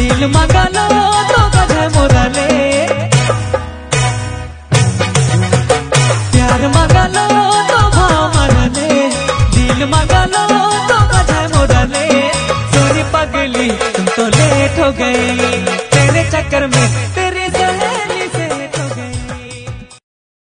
दिल मंगा लो तो गधे मोरले, प्यार मंगा लो तो भाव मरले, दिल मंगा लो तो गधे मोरले। सोनी पगली तुम तो लेट हो गई।